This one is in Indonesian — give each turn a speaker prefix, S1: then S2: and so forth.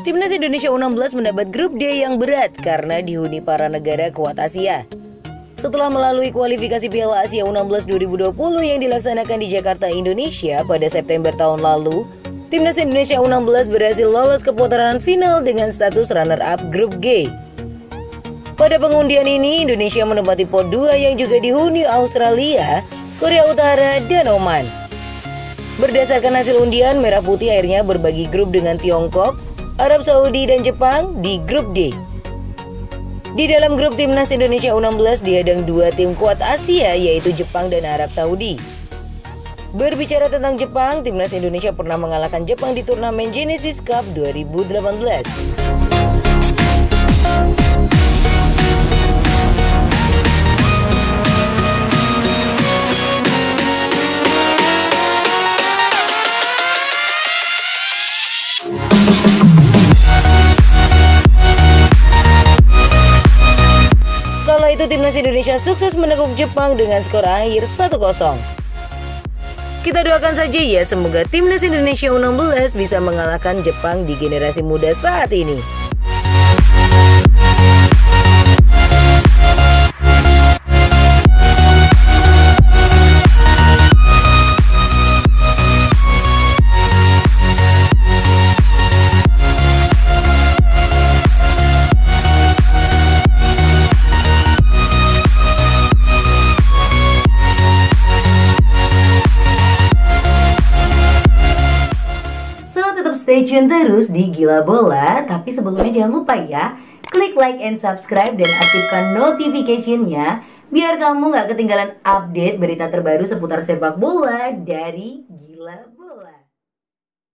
S1: Timnas Indonesia U16 mendapat grup D yang berat karena dihuni para negara kuat Asia. Setelah melalui kualifikasi Piala Asia U16 2020 yang dilaksanakan di Jakarta, Indonesia pada September tahun lalu, Timnas Indonesia U16 berhasil lolos ke putaran final dengan status runner-up grup G. Pada pengundian ini, Indonesia menempati pot 2 yang juga dihuni Australia, Korea Utara, dan Oman. Berdasarkan hasil undian, Merah Putih akhirnya berbagi grup dengan Tiongkok, Arab Saudi, dan Jepang di grup D. Di dalam grup Timnas Indonesia U16 dihadang dua tim kuat Asia, yaitu Jepang dan Arab Saudi. Berbicara tentang Jepang, Timnas Indonesia pernah mengalahkan Jepang di turnamen Genesis Cup 2018. Kala itu Timnas Indonesia sukses menekuk Jepang dengan skor akhir 1-0. Kita doakan saja ya, semoga Timnas Indonesia U16 bisa mengalahkan Jepang di generasi muda saat ini. Stay tune terus di Gila Bola, tapi sebelumnya jangan lupa ya, klik like and subscribe dan aktifkan notification-nya biar kamu gak ketinggalan update berita terbaru seputar sepak bola dari Gila Bola.